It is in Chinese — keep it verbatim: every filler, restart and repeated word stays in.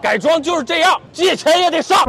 改装就是这样，借钱也得上。